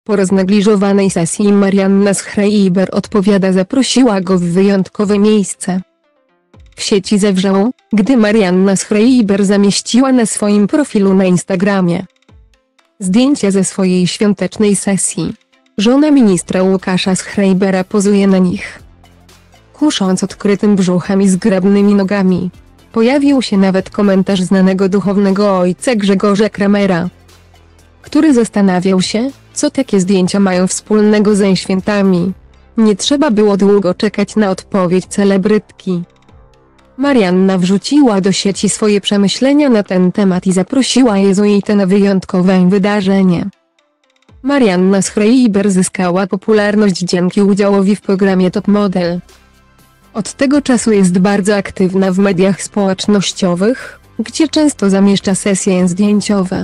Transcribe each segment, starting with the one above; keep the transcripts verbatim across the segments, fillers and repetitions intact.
Po roznegliżowanej sesji Marianna Schreiber odpowiada: zaprosiła go w wyjątkowe miejsce. W sieci zawrzało, gdy Marianna Schreiber zamieściła na swoim profilu na Instagramie zdjęcia ze swojej świątecznej sesji. Żona ministra Łukasza Schreibera pozuje na nich, kusząc odkrytym brzuchem i zgrabnymi nogami. Pojawił się nawet komentarz znanego duchownego ojca Grzegorza Kramera, który zastanawiał się, co takie zdjęcia mają wspólnego ze świętami. Nie trzeba było długo czekać na odpowiedź celebrytki. Marianna wrzuciła do sieci swoje przemyślenia na ten temat i zaprosiła jezuitę na wyjątkowe wydarzenie. Marianna Schreiber zyskała popularność dzięki udziałowi w programie Top Model. Od tego czasu jest bardzo aktywna w mediach społecznościowych, gdzie często zamieszcza sesje zdjęciowe.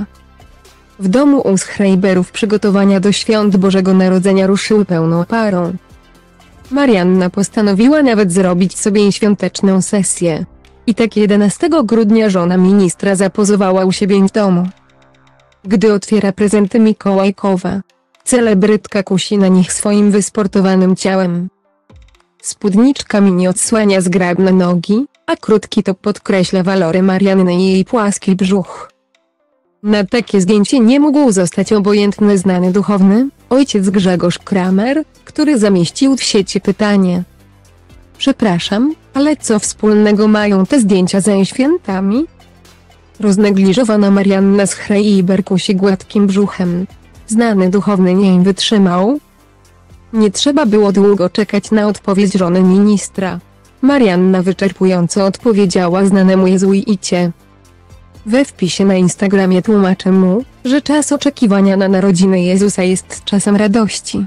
W domu u Schreiberów przygotowania do świąt Bożego Narodzenia ruszyły pełną parą. Marianna postanowiła nawet zrobić sobie świąteczną sesję. I tak jedenastego grudnia żona ministra zapozowała u siebie w domu. Gdy otwiera prezenty mikołajkowe, celebrytka kusi na nich swoim wysportowanym ciałem. Spódniczka mini odsłania zgrabne nogi, a krótki top podkreśla walory Marianny i jej płaski brzuch. Na takie zdjęcie nie mógł zostać obojętny znany duchowny, ojciec Grzegorz Kramer, który zamieścił w sieci pytanie: przepraszam, ale co wspólnego mają te zdjęcia ze świętami? Roznegliżowana Marianna Schreiber kusi gładkim brzuchem. Znany duchowny nie wytrzymał. Nie trzeba było długo czekać na odpowiedź żony ministra. Marianna wyczerpująco odpowiedziała znanemu jezuicie. We wpisie na Instagramie tłumaczy mu, że czas oczekiwania na narodziny Jezusa jest czasem radości,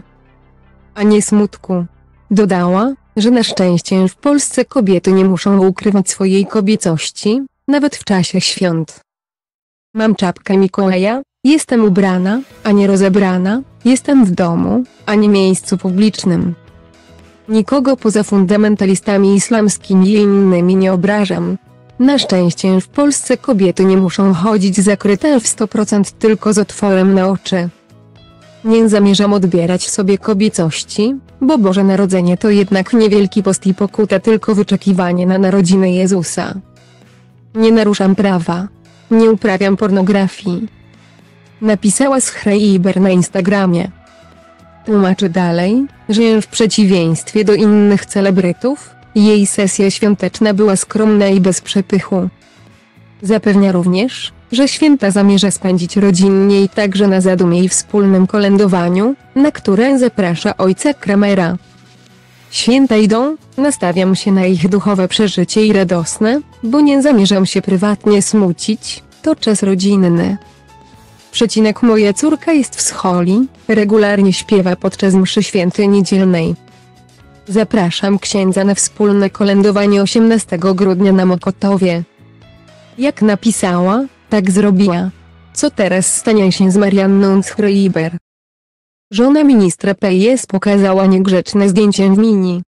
a nie smutku. Dodała, że na szczęście w Polsce kobiety nie muszą ukrywać swojej kobiecości, nawet w czasie świąt. Mam czapkę Mikołaja, jestem ubrana, a nie rozebrana, jestem w domu, a nie miejscu publicznym. Nikogo poza fundamentalistami islamskimi i innymi nie obrażam. Na szczęście w Polsce kobiety nie muszą chodzić zakryte w sto procent tylko z otworem na oczy. Nie zamierzam odbierać sobie kobiecości, bo Boże Narodzenie to jednak niewielki post i pokuta, tylko wyczekiwanie na narodziny Jezusa. Nie naruszam prawa. Nie uprawiam pornografii. Napisała Schreiber na Instagramie. Tłumaczy dalej, że w przeciwieństwie do innych celebrytów, jej sesja świąteczna była skromna i bez przepychu. Zapewnia również, że święta zamierza spędzić rodzinnie i także na zadumie i wspólnym kolędowaniu, na które zaprasza ojca Kramera. Święta idą, nastawiam się na ich duchowe przeżycie i radosne, bo nie zamierzam się prywatnie smucić, to czas rodzinny. Przecinek moja córka jest w scholi, regularnie śpiewa podczas mszy świętej niedzielnej. Zapraszam księdza na wspólne kolędowanie osiemnastego grudnia na Mokotowie. Jak napisała, tak zrobiła. Co teraz stanie się z Marianną Schreiber? Żona ministra P S pokazała niegrzeczne zdjęcie w mini